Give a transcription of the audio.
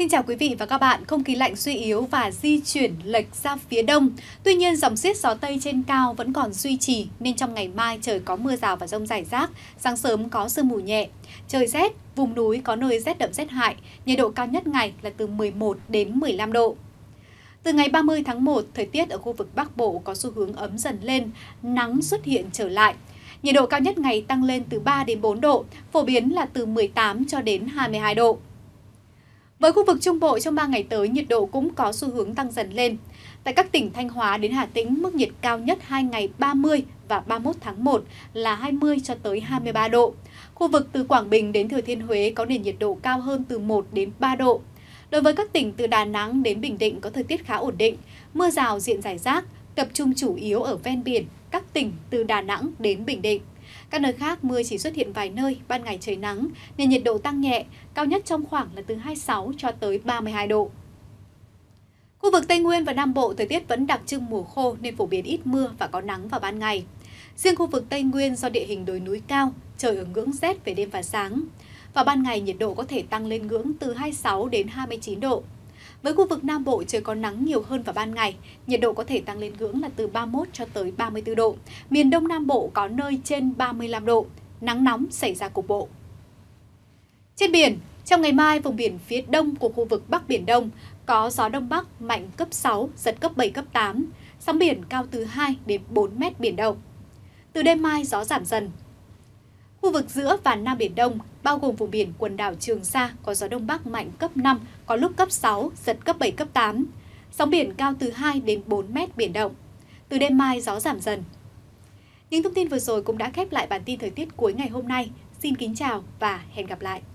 Xin chào quý vị và các bạn, không khí lạnh suy yếu và di chuyển lệch ra phía đông. Tuy nhiên, dòng xiết gió Tây trên cao vẫn còn duy trì nên trong ngày mai trời có mưa rào và dông rải rác, sáng sớm có sương mù nhẹ. Trời rét, vùng núi có nơi rét đậm rét hại, nhiệt độ cao nhất ngày là từ 11 đến 15 độ. Từ ngày 30 tháng 1, thời tiết ở khu vực Bắc Bộ có xu hướng ấm dần lên, nắng xuất hiện trở lại. Nhiệt độ cao nhất ngày tăng lên từ 3 đến 4 độ, phổ biến là từ 18 cho đến 22 độ. Với khu vực Trung Bộ trong 3 ngày tới, nhiệt độ cũng có xu hướng tăng dần lên. Tại các tỉnh Thanh Hóa đến Hà Tĩnh, mức nhiệt cao nhất 2 ngày 30 và 31 tháng 1 là 20 cho tới 23 độ. Khu vực từ Quảng Bình đến Thừa Thiên Huế có nền nhiệt độ cao hơn từ 1 đến 3 độ. Đối với các tỉnh từ Đà Nẵng đến Bình Định có thời tiết khá ổn định, mưa rào diện rải rác, tập trung chủ yếu ở ven biển, các tỉnh từ Đà Nẵng đến Bình Định. Các nơi khác mưa chỉ xuất hiện vài nơi, ban ngày trời nắng, nên nhiệt độ tăng nhẹ, cao nhất trong khoảng là từ 26 cho tới 32 độ. Khu vực Tây Nguyên và Nam Bộ thời tiết vẫn đặc trưng mùa khô nên phổ biến ít mưa và có nắng vào ban ngày. Riêng khu vực Tây Nguyên do địa hình đồi núi cao, trời ở ngưỡng rét về đêm và sáng. Vào ban ngày nhiệt độ có thể tăng lên ngưỡng từ 26 đến 29 độ. Với khu vực Nam Bộ trời có nắng nhiều hơn vào ban ngày, nhiệt độ có thể tăng lên ngưỡng là từ 31 cho tới 34 độ. Miền Đông Nam Bộ có nơi trên 35 độ, nắng nóng xảy ra cục bộ. Trên biển, trong ngày mai vùng biển phía đông của khu vực Bắc Biển Đông có gió Đông Bắc mạnh cấp 6, giật cấp 7, cấp 8, sóng biển cao từ 2 đến 4 mét biển động. Từ đêm mai gió giảm dần. Khu vực giữa và Nam Biển Đông, bao gồm vùng biển quần đảo Trường Sa có gió Đông Bắc mạnh cấp 5, có lúc cấp 6, giật cấp 7, cấp 8. Sóng biển cao từ 2 đến 4 mét biển động. Từ đêm mai gió giảm dần. Những thông tin vừa rồi cũng đã khép lại bản tin thời tiết cuối ngày hôm nay. Xin kính chào và hẹn gặp lại.